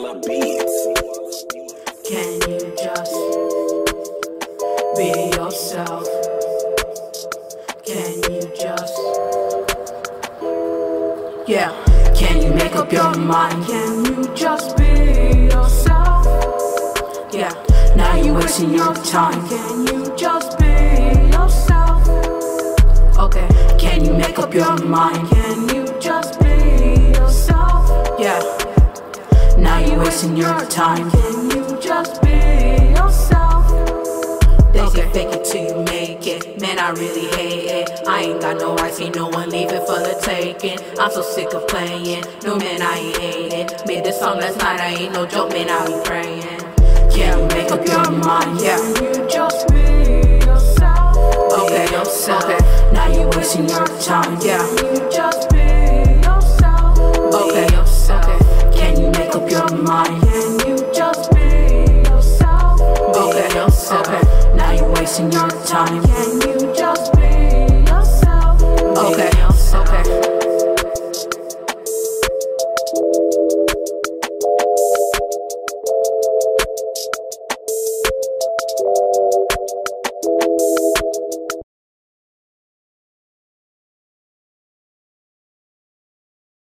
Walla Beats. Can you just be yourself? Can you just, yeah. Can you make up your mind? Can you just be yourself? Yeah. Now you wasting your time. Can you just be yourself? Okay. Can you make up your mind? Can you just be yourself? Yeah. Now you wasting your time. Can you just be yourself? They say fake it till you make it. Man, I really hate it. I ain't got no rights, ain't no one leaving for the taking. I'm so sick of playing. No, man, I ain't hating. Made this song last night, I ain't no joke, man, I be praying. Can you make up your mind? Yeah. Can you just be yourself? Okay, yourself. Okay. Now you wasting your time. Yeah. Can you just be yourself? Okay, yourself. Okay. Can you make up your mind? Can you just be yourself? Okay, yourself. Okay. Now you're wasting your time. Can you just be yourself? Okay, okay.